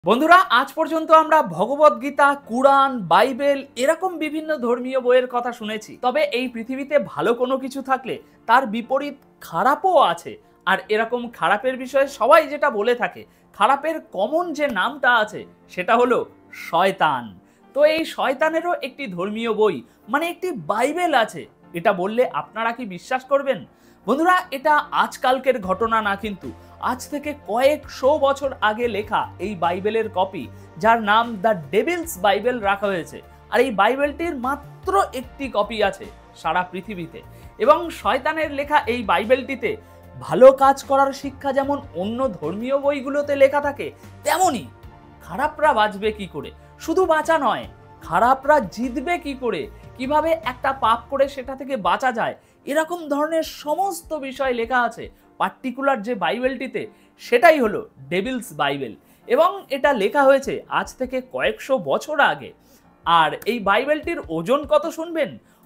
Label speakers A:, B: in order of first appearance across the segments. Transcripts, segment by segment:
A: বন্ধুরা, আজ পর্যন্ত আমরা ভগবত গীতা, কুরআন, বাইবেল এরকম বিভিন্ন ধর্মীয় বইয়ের কথা শুনেছি। তবে এই পৃথিবীতে ভালো কোনো কিছু থাকলে তার বিপরীত খারাপও আছে। আর এরকম খারাপের বিষয়ে সবাই যেটা বলে থাকে, খারাপের কমন যে নামটা আছে সেটা হলো শয়তান। তো এই শয়তানেরও একটি ধর্মীয় বই মানে একটি বাইবেল আছে, এটা বললে আপনারা কি বিশ্বাস করবেন? বন্ধুরা, এটা আজকালকের ঘটনা না, কিন্তু আজ থেকে কয়েকশো বছর আগে লেখা এই বাইবেলের কপি, যার নাম দ্য ডেভিলস বাইবেল রাখা হয়েছে। আর এই বাইবেলটির মাত্র একটি কপি আছে সারা পৃথিবীতে। এবং শয়তানের লেখা এই বাইবেলটিতে ভালো কাজ করার শিক্ষা যেমন অন্য ধর্মীয় বইগুলোতে লেখা থাকে, তেমনি খারাপরা বাঁচবে কি করে, শুধু বাঁচা নয়, খারাপরা জিতবে কি করে, কিভাবে একটা পাপ করে সেটা থেকে বাঁচা যায়, এরকম ধরনের সমস্ত বিষয় লেখা আছে পার্টিকুলার যে বাইবেলটিতে, সেটাই হলো ডেভিলস বাইবেল। এবং এটা লেখা হয়েছে আজ থেকে কয়েকশো বছর আগে। আর এই বাইবেলটির ওজন কত শুনবেন?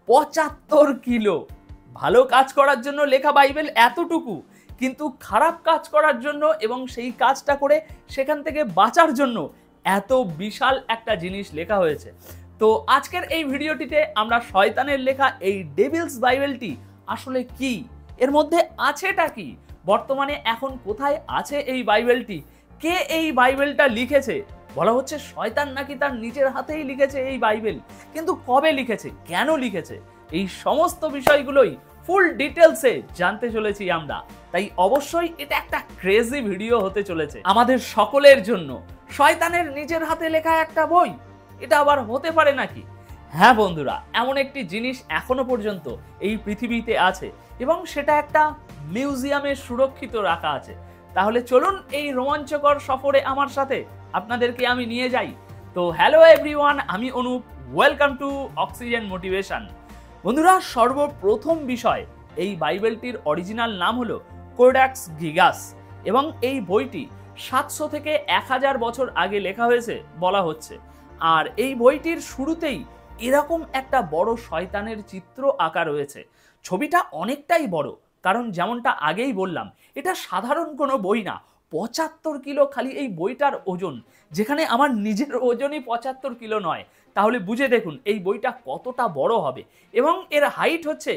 A: ৭৫ কিলো। ভালো কাজ করার জন্য লেখা বাইবেল এতটুকু, কিন্তু খারাপ কাজ করার জন্য এবং সেই কাজটা করে সেখান থেকে বাঁচার জন্য এত বিশাল একটা জিনিস লেখা হয়েছে। তো আজকের এই ভিডিওটিতে আমরা শয়তানের লেখা এই ডেভিলস বাইবেলটি আসলে কি, এর মধ্যে আছেটা কি, বর্তমানে এখন কোথায় আছে এই বাইবেলটি, কে এই বাইবেলটা লিখেছে, বলা হচ্ছে শয়তান নাকি তার নিজের হাতেই লিখেছে এই বাইবেল, কিন্তু কবে লিখেছে, কেন লিখেছে, এই সমস্ত বিষয়গুলোই ফুল ডিটেলসে জানতে চলেছি আমরা। তাই অবশ্যই এটা একটা ক্রেজি ভিডিও হতে চলেছে আমাদের সকলের জন্য। শয়তানের নিজের হাতে লেখা একটা বই, এটা আবার হতে পারে নাকি? হ্যাঁ বন্ধুরা, এমন একটি জিনিস এখনো পর্যন্ত এই পৃথিবীতে আছে এবং সেটা একটা মিউজিয়ামে সুরক্ষিত রাখা আছে। তাহলে চলুন এই রোমাঞ্চকর সফরে আমার সাথে আপনাদেরকে আমি নিয়ে যাই। তো হ্যালো এভরিওয়ান, আমি Anup, welcome to Oxygen Motivation. বন্ধুরা, সর্বপ্রথম বিষয়, এই বাইবেলটির অরিজিনাল নাম হলো কোডেক্স গিগাস এবং এই বইটি 700 থেকে 1000 বছর আগে লেখা হয়েছে বলা হচ্ছে। আর এই বইটির শুরুতেই এরকম একটা বড় শয়তানের চিত্র আঁকা রয়েছে। ছবিটা অনেকটাই বড়, কারণ যেমনটা আগেই বললাম, এটা সাধারণ কোনো বই না। ৭৫ কিলো খালি এই বইটার ওজন, যেখানে আমার নিজের ওজনই ৭৫ কিলো নয়। তাহলে বুঝে দেখুন এই বইটা কতটা বড় হবে। এবং এর হাইট হচ্ছে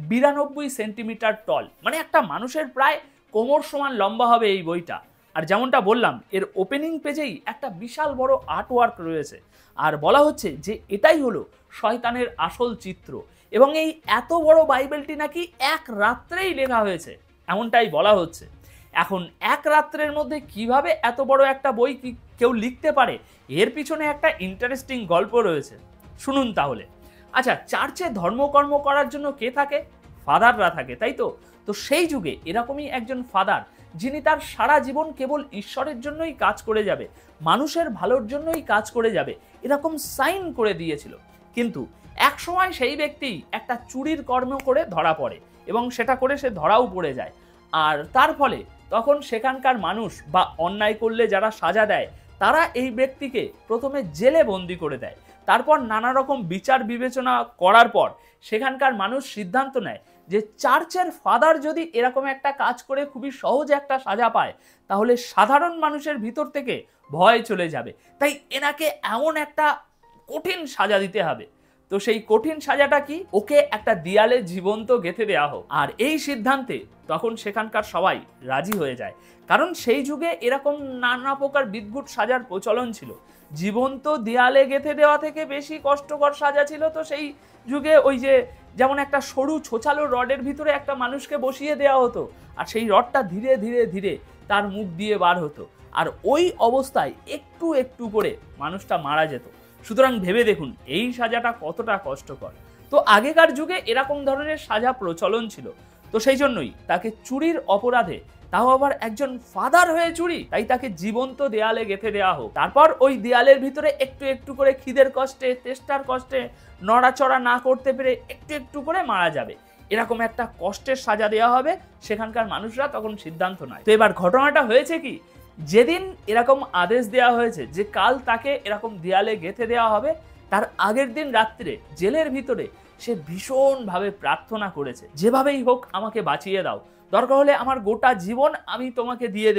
A: 92 সেন্টিমিটার টল, মানে একটা মানুষের প্রায় কোমর সমান লম্বা হবে এই বইটা। আর যেমনটা বললাম, এর ওপেনিং পেজেই একটা বিশাল বড় আর্টওয়ার্ক রয়েছে। আর বলা হচ্ছে যে এটাই হলো শয়তানের আসল চিত্র। এবং এই এত বড় বাইবেলটি নাকি এক রাত্রেই লেখা হয়েছে, এমনটাই বলা হচ্ছে। এখন এক রাত্রের মধ্যে কিভাবে এত বড় একটা বই কি কেউ লিখতে পারে, এর পিছনে একটা ইন্টারেস্টিং গল্প রয়েছে, শুনুন তাহলে। আচ্ছা, চার্চে ধর্মকর্ম করার জন্য কে থাকে? ফাদাররা থাকে, তাই তো? তো সেই যুগে এরকমই একজন ফাদার, যিনি তার সারা জীবন কেবল ঈশ্বরের জন্যই কাজ করে যাবে, মানুষের ভালোর জন্যই কাজ করে যাবে, এরকম সাইন করে দিয়েছিল। কিন্তু এক সময় সেই ব্যক্তি একটা চুরির কর্ম করে ধরা পড়ে এবং সেটা করে সে ধরাও পড়ে যায়। আর তার ফলে তখন সেখানকার মানুষ বা অন্যায় করলে যারা সাজা দেয়, তারা এই ব্যক্তিকে প্রথমে জেলে বন্দি করে দেয়। তারপর নানা রকম বিচার বিবেচনা করার পর সেখানকার মানুষ সিদ্ধান্ত নেয় যে চার্চের ফাদার যদি এরকম একটা কাজ করে খুবই সহজে একটা সাজা পায়, তাহলে সাধারণ মানুষের ভিতর থেকে ভয় চলে যাবে। তাই এনাকে এমন একটা কঠিন সাজা দিতে হবে। তো সেই কঠিন সাজাটা কি? ওকে একটা দেয়ালে জীবন্ত গেঁথে দেওয়া হোক। আর এই সিদ্ধান্তে তখন সেখানকার সবাই রাজি হয়ে যায়, কারণ সেই যুগে এরকম নানা প্রকার বিদ্ভুত সাজার প্রচলন ছিল। জীবন্ত দেয়ালে গেঁথে দেওয়া থেকে বেশি কষ্টকর সাজা ছিল তো সেই যুগে ওই যে যেমন একটা সরু ছোছালো রডের ভিতরে একটা মানুষকে বসিয়ে দেওয়া হতো, আর সেই রডটা ধীরে ধীরে ধীরে তার মুখ দিয়ে বার হতো, আর ওই অবস্থায় একটু একটু করে মানুষটা মারা যেত। সুতরাং ভেবে দেখুন এই সাজাটা কতটা কষ্টকর। তো আগেকার যুগে এরকম ধরনের সাজা প্রচলন ছিল। তো সেই জন্যই তাকে চুরির অপরাধে, তাও আবার একজন ফাদার হয়ে চুরি, তাই তাকে জীবন্ত দেয়ালে গেঁথে দেওয়া হোক। তারপর ওই দেয়ালের ভিতরে একটু একটু করে খিদের কষ্টে, তেষ্টার কষ্টে, নড়াচড়া না করতে পেরে একটু একটু করে মারা যাবে, এরকম একটা কষ্টের সাজা দেওয়া হবে। সেখানকার মানুষরা তখন সিদ্ধান্ত নেয়। তো এবার ঘটনাটা হয়েছে কি, যেদিন এরকম আদেশ দেওয়া হয়েছে যে কাল তাকে এরকম দেয়ালে গেঁথে দেওয়া হবে, তার আগের দিন রাত্রে জেলের ভিতরে সে ভীষণভাবে প্রার্থনা করেছে, যেভাবেই হোক আমাকে বাঁচিয়ে দাও, দরকার হলে আমার গোটা জীবন আমি তোমাকে দিয়ে দেব,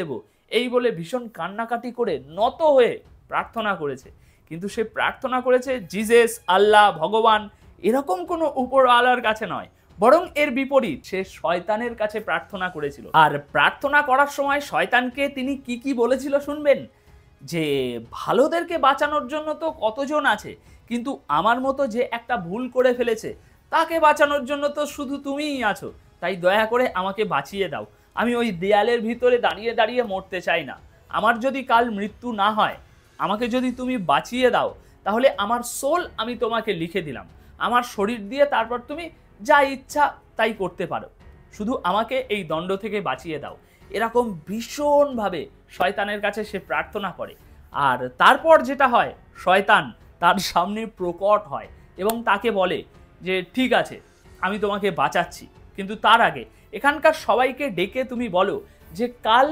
A: এই বলে ভীষণ কান্নাকাটি করে নত হয়ে প্রার্থনা করেছে। কিন্তু সে প্রার্থনা করেছে জিজাস, আল্লাহ, ভগবান এরকম কোনো উপরওয়ালার কাছে নয়, বরং এর বিপরীত সে শয়তানের কাছে প্রার্থনা করেছিল। আর প্রার্থনা করার সময় শয়তানকে তিনি কি কি বলেছিল শুনবেন, যে ভালোদেরকে বাঁচানোর জন্য তো কতজন আছে, কিন্তু আমার মতো যে একটা ভুল করে ফেলেছে তাকে বাঁচানোর জন্য তো শুধু তুমিই আছো, তাই দয়া করে আমাকে বাঁচিয়ে দাও। আমি ওই দেয়ালের ভিতরে দাঁড়িয়ে দাঁড়িয়ে মরতে চাই না। আমার যদি কাল মৃত্যু না হয়, আমাকে যদি তুমি বাঁচিয়ে দাও, তাহলে আমার সোল আমি তোমাকে লিখে দিলাম, আমার শরীর দিয়ে তারপর তুমি যা ইচ্ছা তাই করতে পারো, শুধু আমাকে এই দণ্ড থেকে বাঁচিয়ে দাও। এরকম ভীষণভাবে শয়তানের কাছে সে প্রার্থনা করে। আর তারপর যেটা হয়, শয়তান তার সামনে প্রকট হয় এবং তাকে বলে যে ঠিক আছে, আমি তোমাকে বাঁচাচ্ছি, কিন্তু তার আগে এখানকার সবাইকে ডেকে তুমি বলো যে কাল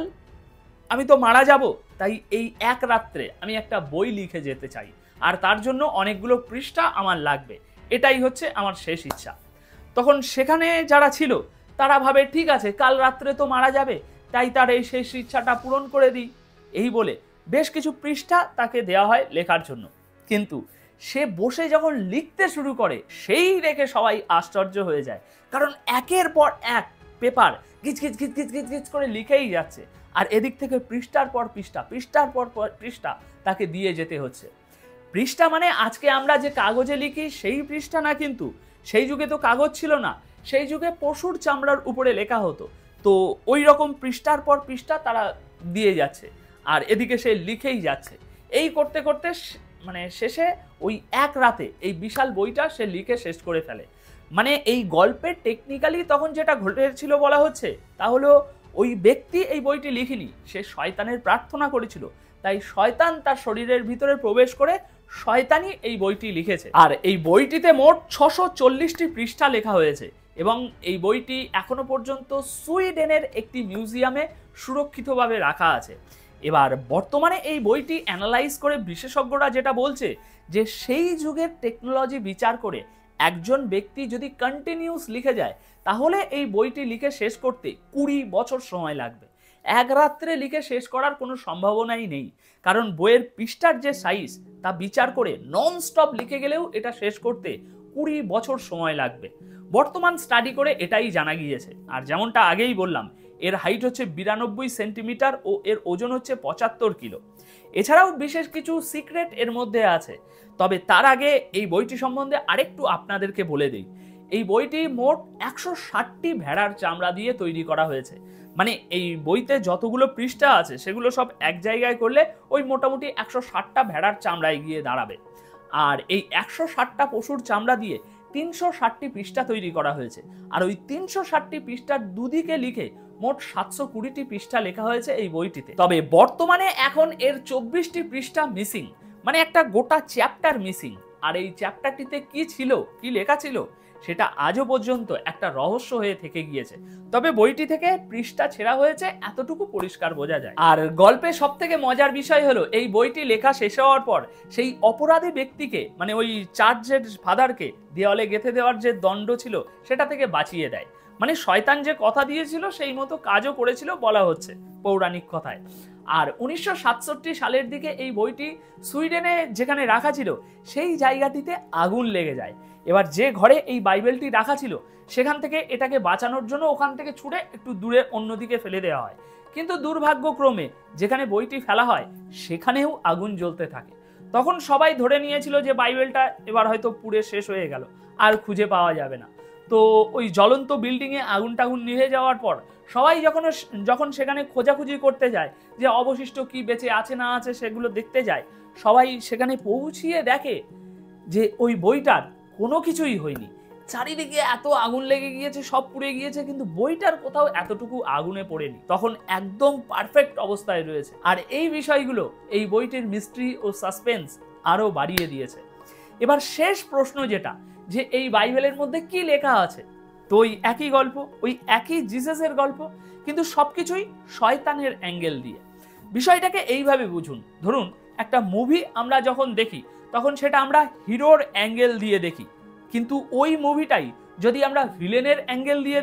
A: আমি তো মারা যাব, তাই এই এক রাত্রে আমি একটা বই লিখে যেতে চাই, আর তার জন্য অনেকগুলো পৃষ্ঠা আমার লাগবে, এটাই হচ্ছে আমার শেষ ইচ্ছা। তখন সেখানে যারা ছিল তারা ভাবে ঠিক আছে, কাল রাত্রে তো মারা যাবে, তাই তার এই শেষ ইচ্ছাটা পূরণ করে দিই। এই বলে বেশ কিছু পৃষ্ঠা তাকে দেওয়া হয় লেখার জন্য। কিন্তু সে বসে যখন লিখতে শুরু করে, সেই দেখে সবাই আশ্চর্য হয়ে যায়, কারণ একের পর এক পেপার গিজ গিজ গিজ গিজ গিজ গিজ করে লিখেই যাচ্ছে, আর এদিক থেকে পৃষ্ঠার পর পৃষ্ঠা, পৃষ্ঠার পর পৃষ্ঠা তাকে দিয়ে যেতে হচ্ছে। পৃষ্ঠা মানে আজকে আমরা যে কাগজে লিখি সেই পৃষ্ঠা না, কিন্তু সেই যুগে তো কাগজ ছিল না, সেই যুগে পশুর চামড়ার উপরে লেখা হতো। তো ওই রকম পৃষ্ঠার পর পৃষ্ঠা তারা দিয়ে যাচ্ছে, আর এদিকে সে লিখেই যাচ্ছে। এই করতে করতে মানে শেষে ওই এক রাতে এই বিশাল বইটা সে লিখে শেষ করে ফেলে। মানে এই গল্পের টেকনিক্যালি তখন যেটা ঘটেছিল বলা হচ্ছে, তা হলো ওই ব্যক্তি এই বইটি লিখিনি, সে শয়তানের প্রার্থনা করেছিল, তাই শয়তান তার শরীরের ভিতরে প্রবেশ করে শয়তানই এই বইটি লিখেছে। আর এই বইটিতে মোট 640টি পৃষ্ঠা লেখা হয়েছে এবং এই বইটি এখনো পর্যন্ত সুইডেনের একটি মিউজিয়ামে সুরক্ষিতভাবে রাখা আছে। এবার বর্তমানে এই বইটি অ্যানালাইজ করে বিশেষজ্ঞরা যেটা বলছে, যে সেই যুগের টেকনোলজি বিচার করে একজন ব্যক্তি যদি কন্টিনিউস লিখে যায়, তাহলে এই বইটি লিখে শেষ করতে 20 বছর সময় লাগবে। এক রাত্রে লিখে শেষ করার কোনো সম্ভাবনাই নেই, কারণ বইয়ের পৃষ্ঠার যে সাইজ তা বিচার করে নন স্টপ লিখে গেলেও এটা শেষ করতে 20 বছর সময় লাগবে। বর্তমান স্টাডি করে এটাই জানা গিয়েছে। আর যেমনটা আগেই বললাম, এর হাইট হচ্ছে 92 সেন্টিমিটার ও এর ওজন হচ্ছে 75 কিলো। এছাড়াও বিশেষ কিছু সিক্রেট এর মধ্যে আছে, তবে তার আগে এই বইটি সম্বন্ধে আরেকটু আপনাদেরকে বলে দিই। এই বইটি মোট 160টি ভেড়ার চামড়া দিয়ে তৈরি করা হয়েছে। মানে এই বইতে যতগুলো পৃষ্ঠা আছে সেগুলো সব এক জায়গায় করলে ওই মোটামুটি 160টা ভেড়ার চামড়ায় গিয়ে দাঁড়াবে। আর এই 160টা পশুর চামড়া দিয়ে 360টি পৃষ্ঠা তৈরি করা হয়েছে। আর ওই 360টি পৃষ্ঠার দুদিকে লিখে মোট 720টি পৃষ্ঠা লেখা হয়েছে এই বইটিতে। তবে বর্তমানে এখন এর 24টি পৃষ্ঠা মিসিং, মানে একটা গোটা চ্যাপ্টার মিসিং। আর এই চ্যাপ্টারটিতে কি ছিল, কি লেখা ছিল, সেটা আজও পর্যন্ত একটা রহস্য হয়ে থেকে গিয়েছে। তবে বইটি থেকে পৃষ্ঠা ছেঁড়া হয়েছে এতটুকু পরিষ্কার বোঝা যায়। আর গল্পে সব থেকে মজার বিষয় হলো, এই বইটি লেখা শেষ হওয়ার পর সেই অপরাধী ব্যক্তিকে, মানে ওই চার্জের ফাদারকে দেওয়ালে গেঁথে দেওয়ার যে দণ্ড ছিল সেটা থেকে বাঁচিয়ে দেয়। মানে শয়তান যে কথা দিয়েছিল সেই মতো কাজও করেছিল বলা হচ্ছে পৌরাণিক কথায়। আর 1967 সালের দিকে এই বইটি সুইডেনে যেখানে রাখা ছিল সেই জায়গাটিতে আগুন লেগে যায়। এবার যে ঘরে এই বাইবেলটি রাখা ছিল সেখান থেকে এটাকে বাঁচানোর জন্য ওখান থেকে ছুঁড়ে একটু দূরে অন্যদিকে ফেলে দেওয়া হয়, কিন্তু দুর্ভাগ্যক্রমে যেখানে বইটি ফেলা হয় সেখানেও আগুন জ্বলতে থাকে। তখন সবাই ধরে নিয়েছিল যে বাইবেলটা এবার হয়তো পুড়ে শেষ হয়ে গেল, আর খুঁজে পাওয়া যাবে না। তো ওই জ্বলন্ত বিল্ডিংয়ে আগুন টাগুন নিভে যাওয়ার পর সবাই যখন সেখানে খোঁজাখুঁজি করতে যায় যে অবশিষ্ট কি বেঁচে আছে না আছে সেগুলো দেখতে যায়, সবাই সেখানে পৌঁছিয়ে দেখে যে ওই বইটার কোনো কিছুই হয়নি। চারিদিকে এত আগুন লেগে গিয়েছে, সব পুড়ে গিয়েছে, কিন্তু বইটার কোথাও এতটুকু আগুনে পড়েনি। তখন একদম পারফেক্ট অবস্থায় রয়েছে। আর এই বিষয়গুলো এই বইটির মিস্ট্রি ও সাসপেন্স আরো বাড়িয়ে দিয়েছে। এবার শেষ প্রশ্ন যেটা, যে এই বাইবেলের মধ্যে কি লেখা আছে, তো ওই একই গল্প, ওই একই জিসাসের গল্প, কিন্তু সবকিছুই শয়তানের অ্যাঙ্গেল দিয়ে। বিষয়টাকে এইভাবে বুঝুন, ধরুন একটা মুভি আমরা যখন দেখি তখন সেটা আমরা হিরোর অ্যাঙ্গেল দিয়ে দেখি, কিন্তু ওই মুভিটাই যদি আমরা ভিলেনের অ্যাঙ্গেল দিয়ে দেখি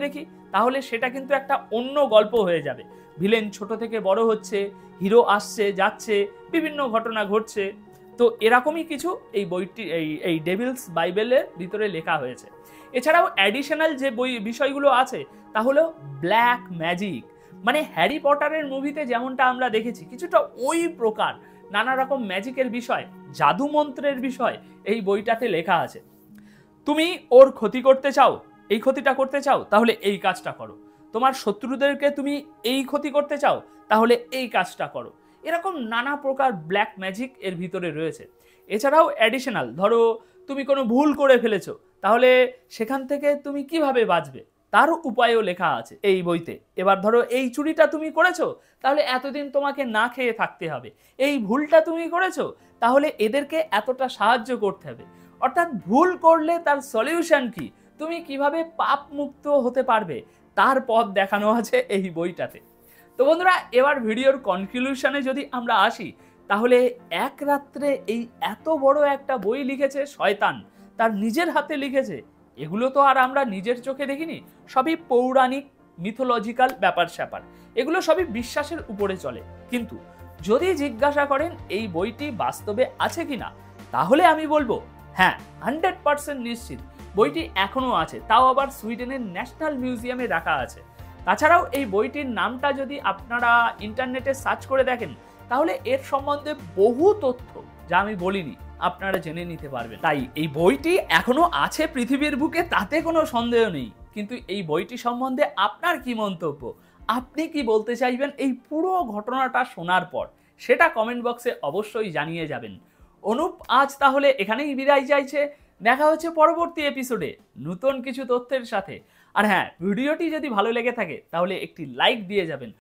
A: তাহলে সেটা কিন্তু একটা অন্য গল্প হয়ে যাবে। ভিলেন ছোট থেকে বড় হচ্ছে, হিরো আসছে যাচ্ছে, বিভিন্ন ঘটনা ঘটছে। তো এরকমই কিছু এই বইটি এই ডেভিলস বাইবেলের ভিতরে লেখা হয়েছে। এছাড়াও অ্যাডিশনাল যে বিষয়গুলো আছে তা হলো ব্ল্যাক ম্যাজিক, মানে হ্যারি পটারের মুভিতে যেমনটা আমরা দেখেছি কিছুটা ওই প্রকার নানা রকম ম্যাজিকের বিষয়, জাদু মন্ত্রের বিষয় এই বইটাতে লেখা আছে। তুমি ওর ক্ষতি করতে চাও, এই ক্ষতিটা করতে চাও, তাহলে এই কাজটা করো। তোমার শত্রুদেরকে তুমি এই ক্ষতি করতে চাও, তাহলে এই কাজটা করো। এরকম নানা প্রকার ব্ল্যাক ম্যাজিক এর ভিতরে রয়েছে। এছাড়াও অ্যাডিশনাল, ধরো তুমি কোনো ভুল করে ফেলেছো, তাহলে সেখান থেকে তুমি কিভাবে বাঁচবে তার উপায়ও লেখা আছে এই বইতে। এবার ধরো এই চুরিটা তুমি করেছো, তাহলে এতদিন তোমাকে না খেয়ে থাকতে হবে। এই ভুলটা তুমি করেছো, তাহলে এদেরকে এতটা সাহায্য করতে হবে। অর্থাৎ ভুল করলে তার সলিউশন কি, তুমি কিভাবে পাপ মুক্ত হতে পারবে তার পথ দেখানো আছে এই বইটাতে। তো বন্ধুরা, এবার ভিডিওর কনক্লুশনে যদি আমরা আসি, তাহলে এক রাত্রে এই এত বড় একটা বই লিখেছে শয়তান, তার নিজের হাতে লিখেছে। এগুলো তো আর আমরা নিজের চোখে দেখিনি, সবই পৌরাণিক মিথোলজিক্যাল ব্যাপার স্যাপার, এগুলো সবই বিশ্বাসের উপরে চলে। কিন্তু যদি জিজ্ঞাসা করেন এই বইটি বাস্তবে আছে কিনা, তাহলে আমি বলবো হ্যাঁ, 100% নিশ্চিত বইটি এখনো আছে, তাও আবার সুইডেনের ন্যাশনাল মিউজিয়ামে রাখা আছে। তাছাড়াও এই বইটির নামটা যদি আপনারা ইন্টারনেটে সার্চ করে দেখেন, তাহলে এর সম্বন্ধে বহু তথ্য যা আমি বলিনি আপনারা জেনে নিতে পারবেন। তাই এই বইটি এখনো আছে পৃথিবীর বুকে, তাতে কোনো সন্দেহ নেই। কিন্তু এই বইটি সম্বন্ধে আপনার কি মন্তব্য, আপনি কি বলতে চাইবেন এই পুরো ঘটনাটা শোনার পর, সেটা কমেন্ট বক্সে অবশ্যই জানিয়ে যাবেন। অনুপ আজ তাহলে এখানেই বিদায় চাইছে। দেখা হচ্ছে পরবর্তী এপিসোডে নতুন কিছু তথ্যের সাথে। আর হ্যাঁ, ভিডিওটি যদি ভালো লেগে থাকে তাহলে একটি লাইক দিয়ে যাবেন।